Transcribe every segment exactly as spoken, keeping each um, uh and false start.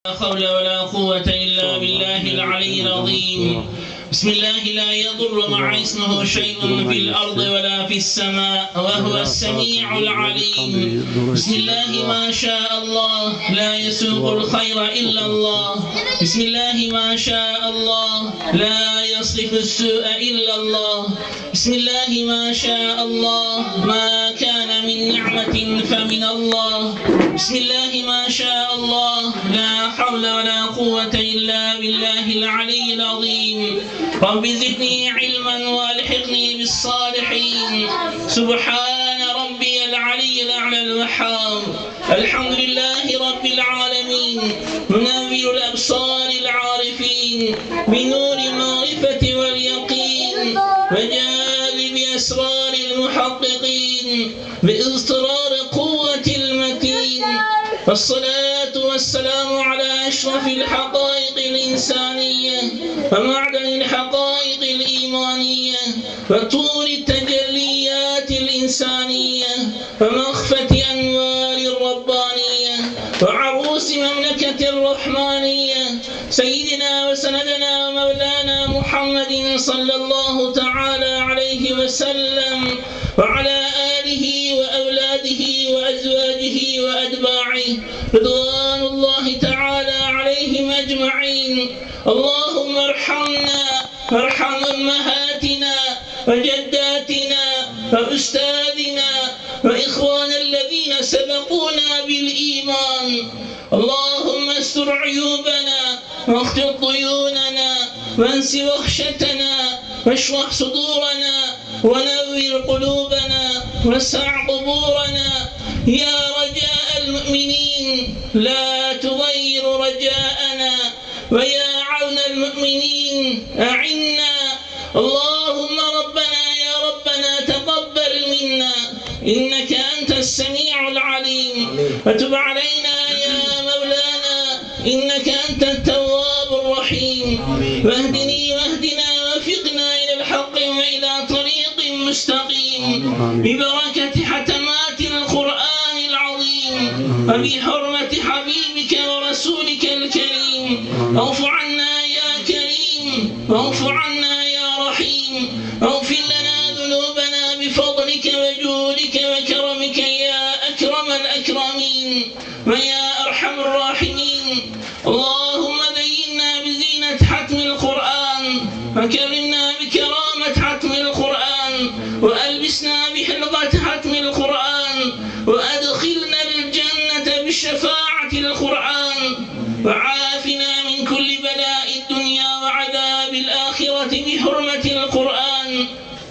لا حول ولا قوة إلا بالله العلي العظيم. بسم الله لا يضر مع اسمه شيء في الأرض ولا في السماء وهو السميع العليم. بسم الله ما شاء الله لا يسوق الخير إلا الله. بسم الله ما شاء الله لا يصرف السوء إلا الله. بسم الله ما شاء الله ما كان من نعمة فمن الله. بسم الله ما شاء الله لا حول ولا قوة إلا بالله العلي العظيم. رب زدني علما والحقني بالصالحين. سبحان ربي العلي الأعلى الوهاب. الحمد لله رب العالمين منور الأبصار العارفين بنور المعرفة واليقين وجالب أسرار المحققين بإضطرار قوة المتين. والصلاة والسلام على أشرف الحقائق الإنسانية ومعدن الحقائق الإيمانية وطور التجليات الإنسانية ومخفة أنوار الربانية وعروس مملكة الرحمانية سيدنا وسندنا ومولانا محمد صلى الله تعالى عليه وسلم وعلى آله وأولاده وأزواجه وأتباعه رضوان الله تعالى عليهم أجمعين. اللهم ارحمنا وارحم أمهاتنا وجداتنا وأستاذنا وإخوان الذين سبقونا بالإيمان. اللهم استر عيوبنا واخفض ضيوننا وانس وحشتنا واشرح صدورنا ونور قلوبنا واسع قبورنا. يا رجاء المؤمنين لا تغير رجاءنا ويا عون المؤمنين أعنا. اللهم ربنا يا ربنا تقبل منا إنك أنت السميع العليم وتب علينا يا مولانا إنك أنت التواب الرحيم. واهدني واهدنا وفقنا إلى الحق وإلى طريق مستقيم ببركة حتمات القرآن العظيم وبحرمة حبيبك ورسولك الكريم. اعف عنا يا كريم واعف عنا يا رحيم. اغفر لنا ذنوبنا بفضلك وجودك وكرمك يا أكرم الأكرمين ويا أرحم الراحمين. اللهم زينا بزينة حتم القرآن وكرمنا بكرامة حتم القرآن وألبسنا بحلقة حتم القرآن وأدخلنا الجنة بشفاعة القرآن وعافنا من كل بلاء الدنيا وعذاب الآخرة بحرمة القرآن.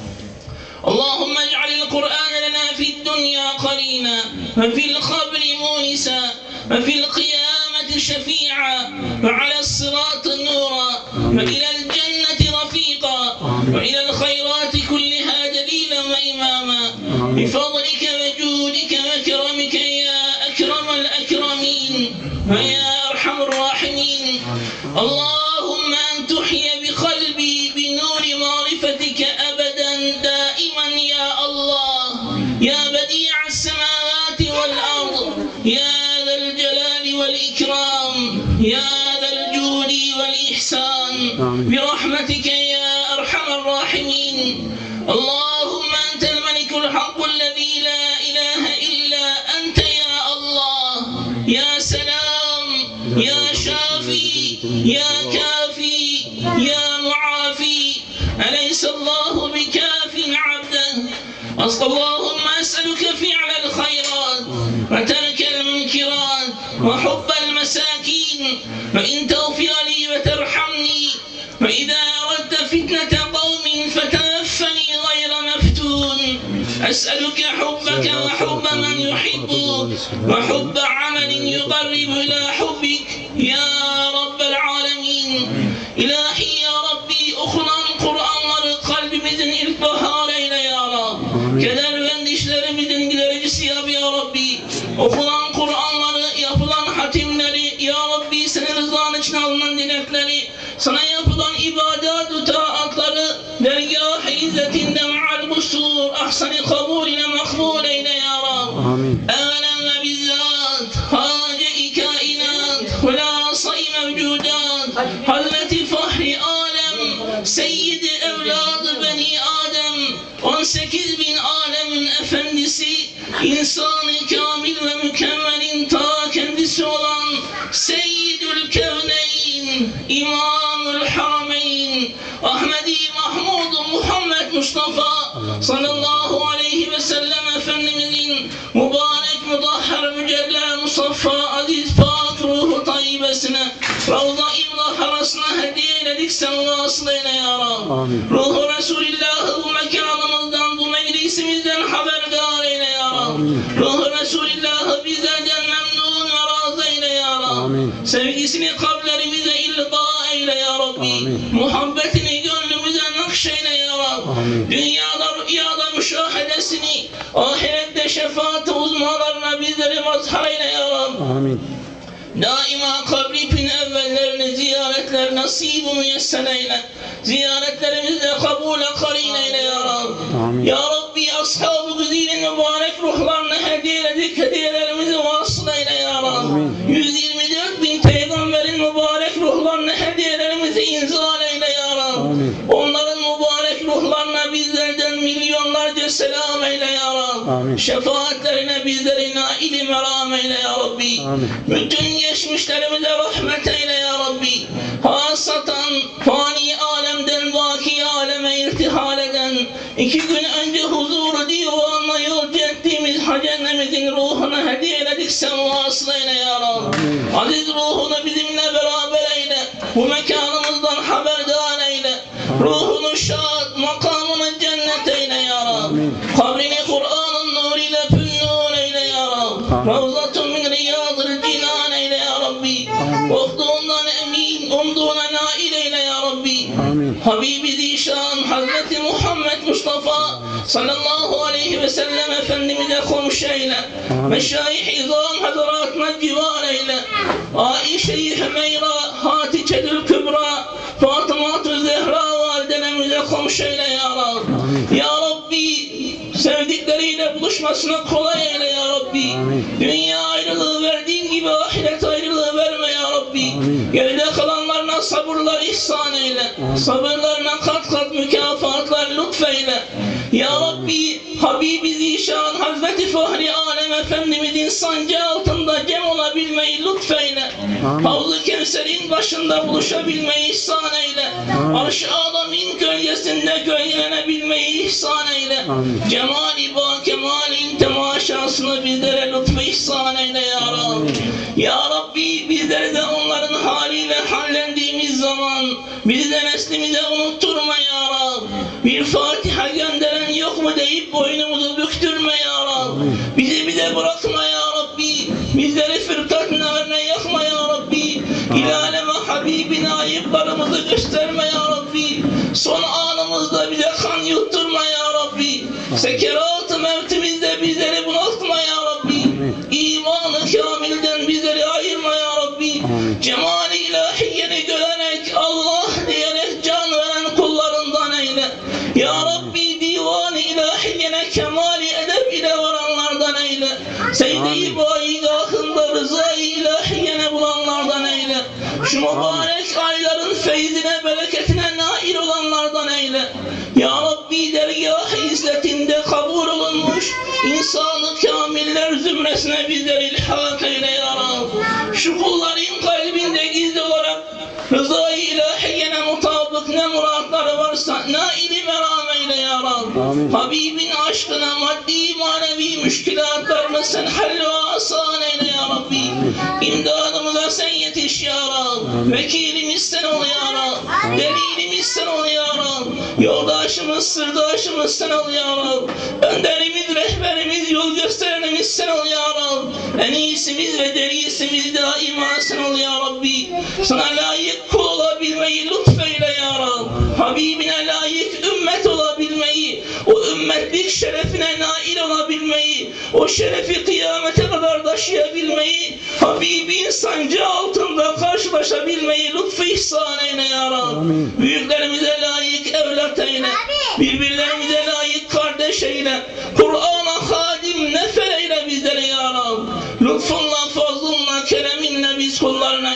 اللهم اجعل القرآن لنا في الدنيا قرينا وفي القبر مونسا وفي القيامة شفيعا وعلى الصراط نورا وإلى الجنة رفيقا وإلى الخيرات كلها دليلا وإماما بفضلك وجودك وكرمك يا أكرم الأكرمين ويا أرحم الراحمين. اللهم أن تحيي بقلبي بنور معرفتك أبدا دائما يا الله يا بديع السماوات والأرض يا ذا الجلال والإكرام يا ذا الجود والإحسان برحمتك يا أرحم الراحمين. اللهم أنت الملك الحق الذي لا إله إلا أنت يا الله. يا سلام يا شافي يا كافي يا معافي أليس الله بكاف عبده. اللهم أسألك فعل الخيرات وترك المنكرات وحب المساكين وإن تغفر لي وترحمني وإذا أردت فتنة قوم فتوفني غير مفتون. أسألك حبك وحب من يحب وحب عمل يقرب إلى حبك يا رب العالمين. إلهي يا ربي أخلم قرآن القلب بذن الطهارين يا رب كذا الوندشlerimizin gidericisi yap ya Rabbi. Okulan Kur'anları yapılan hatimleri ya Rabbi senin rızan için alınan dilekleri sana yapılan ibadet-ü taatları dergâh-ı izzetinde ma'al kusur ahsani kabulüne makbul eyle ya Rab. Evvelen ve bizzat hace-i kainat ve la sayı Hazreti Fahri Alem, Seyyid-i Evlad-ı Beni Adem, on sekiz bin alemin efendisi, insan-ı kamil ve mükemmelin ta kendisi olan Seyyidül Kevneyn, İmamül Harameyn, Ahmedi Mahmud Muhammed Mustafa sallallahu aleyhi ve sellem Efendimizin mübarek, mudahhar, mücella, musaffa, aziz, pak ruhu tayyibesine, Ravza-i Mudahharasına hediye eyledik, sen vasıl eyle ya Rab. Ruhu Resulillah'ı bu mekanımızdan, bu meclisimizden haberdar eyle ya Rab. Ruhu Resulillah'ı bizlerden memnun ve razı eyle ya Rab. Sevgisini kalplerimize ilga eyle ya Rabbi. Muhabbetini gönlümüze nakşeyle ya Rab. Dünyada rüyada müşahedesini, ahirette şefaat uzmanlarına bizleri mazhar eyle ya Rab. Daima kabri pin evvellerine ziyaretler nasib-i müyesser eyle. Ziyaretlerimizde kabule karin eyle ya Rab. Ya Rabbi, ashab-ı güzinin mübarek ruhlarına hediye edik, hediyelerimizi vasıl eyle ya Rab. yüz yirmi dört bin peygamberin mübarek ruhlarına hediyelerimizi inzal eyle ya Rab. Onların mübarek ruhlarına bizlerden milyonlarca selam eyle ya Rab. Şefaatlerine bizleri nail-i meram eyle ya Rabbi. Bütün geçmişlerimize rahmet eyle ya Rabbi. Hasatan fani alemden vaki aleme irtihal eden, iki gün önce huzuru divanla yolcu ettiğimiz hacennemizin ruhuna hediye eyledik, sen vasıl eyle ya Rabbi. Aziz ruhunu bizimle beraber eyle. Bu mekanımızdan haberdar eyle. Ruhunu şad, makamını cennet eyle ya Rabbi. Kabrini Kur'an'ın nuruyla pünnur eyle ya Rabbi. Ravzatun min riyadil cinan eyle ya Rabbi. Korktuğundan emin, umduğuna nail eyle ya Rabbi. Habibi Zişan Hazreti Muhammed Mustafa sallallahu aleyhi ve sellem Efendimiz'e komşu eyle. Meşayih-i izam hazretine civar eyle. Aişe-i Hümeyra, Hatice'dül Kübra, Fatıma-tü Zehra validelerimize komşu eyle ya Rabbi. Ya Rabbi, sevdikleriyle buluşmasına kolay eyle ya Rabbi. Dünya ayrılığı verdiğin gibi ahiret ayrılığı verme ya Rabbi. Geride kalanlarına sabırlar ihsan eyle. Sabırlarına kat kat mükafatlar lütfeyle. Ya Rabbi, Habibi Zişan Hazreti Fahri Alem Efendimizin sancağı altında cem olabilmeyi lütfeyle. Havz-ı Kevser'in başında buluşabilmeyi ihsan eyle. Arş-ı Alam'in gölgesinde gölgelenebilmeyi ihsan eyle. Cemali ba kemalin temaşasını bizlere lütfu ihsan eyle ya Rabbi. Ya Rabbi, bizleri de onların haliyle hallendiğimiz zaman bizi de neslimize unutturma ya Rabbi. Bir Fatiha gönderen yok mu deyip boynumuzu büktürme ya Rabbi. Bizi bize bırakma ya Rabbi. Bizleri fırkat narine yakma ya Rabbi. İlaleme Habibine ayıplarımızı gösterme ya Rabbi. Son anımızda bize kan yutturma ya Rabbi. Sekerat-ı mevtimizde bizleri bunaltma ya Rabbi. İman-ı kamilden bizleri ayırma ya Rabbi. Cemal-i ilahiyeni görerek, Allah diyerek can veren kullarından eyle. Ya Rabbi, divan-ı ilahiyene kemali edep ile varanlardan eyle. Seyyid-i baigahında rıza-i ilahiyene bulanlardan eyle. Şu mübarek ayların feyzine, bereketine nail olanlardan eyle. Ya Rabbi, dergâh-ı izzetinde kabul olunmuş insan-ı kamiller zümresine bizleri ilhak eyle ya Rabbi. Şu kulların kalbinde gizli olarak rıza-i ilahiyene mutabık ne muratları varsa nail-i meram eyle ya Rabbi. Habibin aşkına maddi manevi müşkilatlarını sen hall ve asan eyle ya Rabbi. İmdadımıza sen yetiş ya Rabbi. Vekilimiz sen ol ya Rabbi. Delilimiz sen ol ya Rabbi. Yoldaşımız, sırdaşımız sen ol ya Rabbi. Önderimiz, rehberimiz, yol gösterenimiz sen ol ya Rabbi. En iyisimiz ve derisimiz daima sen ol ya Rabbi. Sana layık kul olabilmeyi lütfeyle ya Rabbi. Habibine layık ümmet olabilmeyi, o ümmetlik şerefine nail olabilmeyi, o şerefi kıyamete kadar taşıyabilmeyi, Habibin sancağı altında karşılaşabilmeyi lütfu ihsan eyle ya Rabbi. Büyüklerimize layık evlat eyle, birbirlerimize layık kardeş eyle, Kur'an'a hadim nefer eyle bizleri ya Rabbi. Lütfunla, fazlunla, kereminle biz kullarına inayet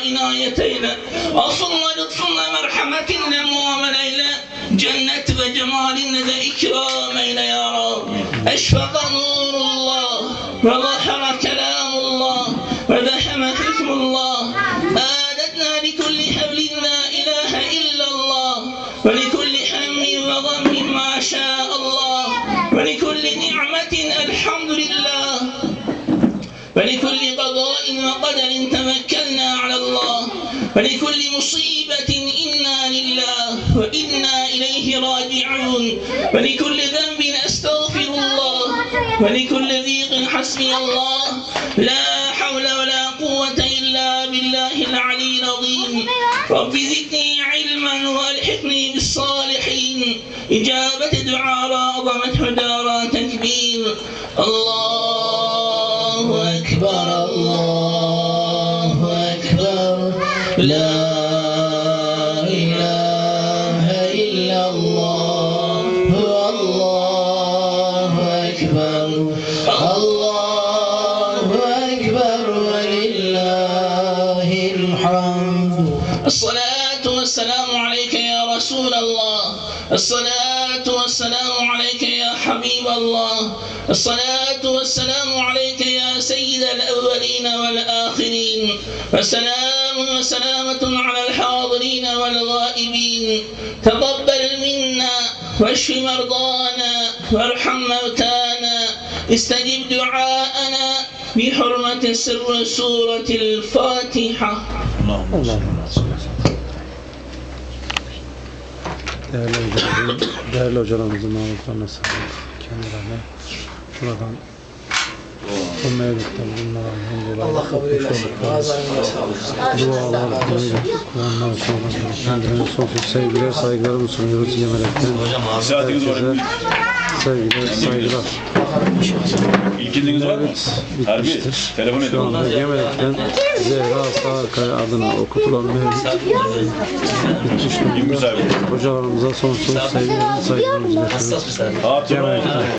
hidayeteyle, affınla, lütfunla, merhametinle muamele eyle, cennet ve cemalinle de ikram eyle ya Rab. Eşfaka nurullah ve zahara kelamullah ve deheme hükmullah. آلتنا لكل حبل لا إله إلا الله ولكل هم وغم ما شاء الله ولكل نعمة الحمد لله ولكل قضاء وقدر توكلنا على الله ولكل مصيبة إنا لله وإنا إليه راجعون ولكل ذنب أستغفر الله ولكل ضيق حسبي الله لا حول ولا قوة إلا بالله العلي العظيم رب زدني علما والحقني بالصالحين إجابة دعاء عظمت دارا تكبير الله أكبر الله أكبر لا إله إلا الله الله أكبر الله أكبر ولله الحمد. الصلاة والسلام عليك يا رسول الله الصلاة والسلام عليك يا حبيب الله الصلاة والسلام عليك يا سيد الأولين والآخرين وسلام وسلامة على الحاضرين والغائبين. تقبل منا واشف مرضانا وارحم موتانا استجب دعاءنا بحرمة سر سورة الفاتحة. اللهم Değerli hocalarım, değerli hocalarımızın mağluplarına sağlık. Kendilerine buradan bu mevlütte bunlara elhamdülillah Allah kabul eylesin. Ağızlarına sağlık. dualar, mevlüt, Kur'anlar sonra kendilerine sonsuz sevgiler, saygılarımı sunuyoruz Yemelek'ten. Herkese sevgiler, saygılar. İlkindiniz var mı? Harbi. Telefon edin. Şu anda Yemelek'ten Zehra Sağırkaya adına okutulan mevlüt bitmiş durumda. Hocalarımıza sonsuz sevgilerimi, saygılarımı iletiyoruz. Yemelek'ten.